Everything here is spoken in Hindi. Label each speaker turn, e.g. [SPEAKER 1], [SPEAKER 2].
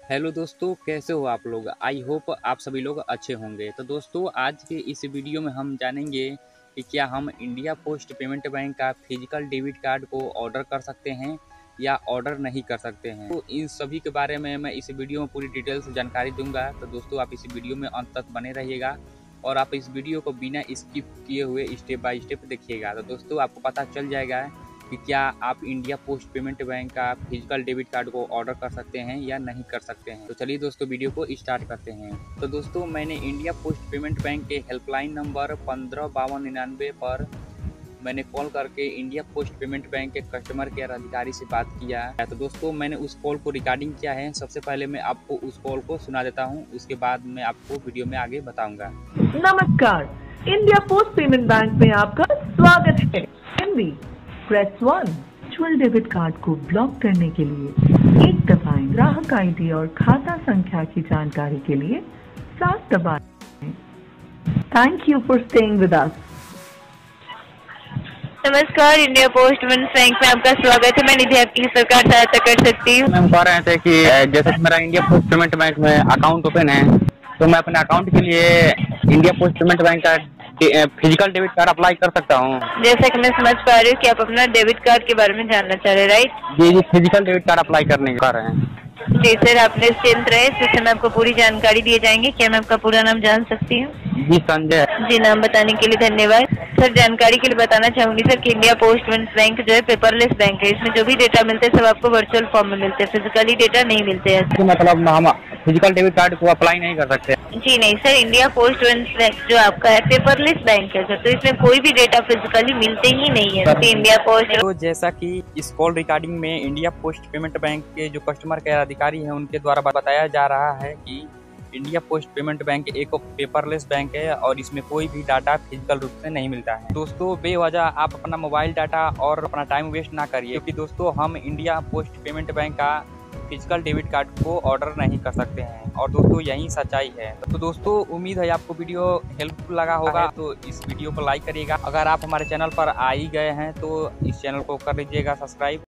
[SPEAKER 1] हेलो दोस्तों, कैसे हो आप लोग। आई होप आप सभी लोग अच्छे होंगे। तो दोस्तों, आज के इस वीडियो में हम जानेंगे कि क्या हम इंडिया पोस्ट पेमेंट बैंक का फिजिकल डेबिट कार्ड को ऑर्डर कर सकते हैं या ऑर्डर नहीं कर सकते हैं। तो इन सभी के बारे में मैं इस वीडियो में पूरी डिटेल से जानकारी दूंगा। तो दोस्तों, आप इस वीडियो में अंत तक बने रहिएगा और आप इस वीडियो को बिना स्किप किए हुए स्टेप बाय स्टेप देखिएगा। तो दोस्तों, आपको पता चल जाएगा कि क्या आप इंडिया पोस्ट पेमेंट बैंक का फिजिकल डेबिट कार्ड को ऑर्डर कर सकते हैं या नहीं कर सकते हैं। तो चलिए दोस्तों, वीडियो को स्टार्ट करते हैं। तो दोस्तों, मैंने इंडिया पोस्ट पेमेंट बैंक के हेल्पलाइन नंबर 155299 पर मैंने कॉल करके इंडिया पोस्ट पेमेंट बैंक के कस्टमर केयर अधिकारी से बात किया है। तो दोस्तों, मैंने उस कॉल को रिकॉर्डिंग किया है। सबसे पहले मैं आपको उस कॉल को सुना देता हूँ, उसके बाद मैं आपको वीडियो में आगे बताऊंगा।
[SPEAKER 2] नमस्कार, इंडिया पोस्ट पेमेंट बैंक में आपका स्वागत है। Hindi press 1। Virtual debit card को ब्लॉक करने के लिए 1 दबाएं। ग्राहक आईडी और खाता संख्या की जानकारी के लिए 7 दबाएं। Thank you for staying with us.
[SPEAKER 3] नमस्कार, इंडिया पोस्ट पेमेंट बैंक में आपका स्वागत है। मैं निधि आपकी सरकार सहायता कर सकती हूँ।
[SPEAKER 4] मैम कह रहे थे कि जैसे कि मेरा इंडिया पोस्ट पेमेंट बैंक में अकाउंट ओपन है, तो मैं अपने अकाउंट के लिए इंडिया पोस्ट पेमेंट बैंक का फिजिकल डेबिट कार्ड अप्लाई कर सकता हूँ।
[SPEAKER 3] जैसा कि मैं समझ पा रही हूँ कि आप अपना डेबिट कार्ड के बारे में जानना चाह रहे हैं, राइट?
[SPEAKER 4] जी जी, फिजिकल डेबिट कार्ड अप्लाई करने का रहे हैं।
[SPEAKER 3] जी सर, आप निश्चिंत रहे, इस विषय में आपको पूरी जानकारी दिए जाएंगे। क्या मैं आपका पूरा नाम जान सकती हूँ?
[SPEAKER 4] जी संजय।
[SPEAKER 3] जी, नाम बताने के लिए धन्यवाद। सर, जानकारी के लिए बताना चाहूंगी सर कि इंडिया पोस्ट पेमेंट बैंक जो है पेपरलेस बैंक है। इसमें जो भी डेटा मिलते हैं सब आपको वर्चुअल फॉर्म में मिलते हैं, फिजिकली डेटा नहीं मिलते हैं।
[SPEAKER 4] मतलब हम फिजिकल डेबिट कार्ड को अप्लाई नहीं कर सकते?
[SPEAKER 3] जी नहीं sir, India post payment bank जो आपका है पेपरलेस बैंक है सर, तो इसमें कोई भी डेटा फिजिकली मिलते ही नहीं है। तो इंडिया पोस्ट
[SPEAKER 1] तो जैसा कि इस कॉल रिकॉर्डिंग में इंडिया पोस्ट पेमेंट बैंक के जो कस्टमर केयर अधिकारी हैं उनके द्वारा बताया जा रहा है कि इंडिया पोस्ट पेमेंट बैंक एक पेपरलेस बैंक है और इसमें कोई भी डाटा फिजिकल रूप से नहीं मिलता है। दोस्तों, बेवजह आप अपना मोबाइल डाटा और अपना टाइम वेस्ट ना करिए, क्योंकि दोस्तों हम इंडिया पोस्ट पेमेंट बैंक का फिजिकल डेबिट कार्ड को ऑर्डर नहीं कर सकते हैं और दोस्तों यही सच्चाई है। तो दोस्तों, उम्मीद है आपको वीडियो हेल्पफुल लगा होगा, तो इस वीडियो को लाइक करिएगा। अगर आप हमारे चैनल पर आ ही गए हैं तो इस चैनल को कर लीजिएगा सब्सक्राइब।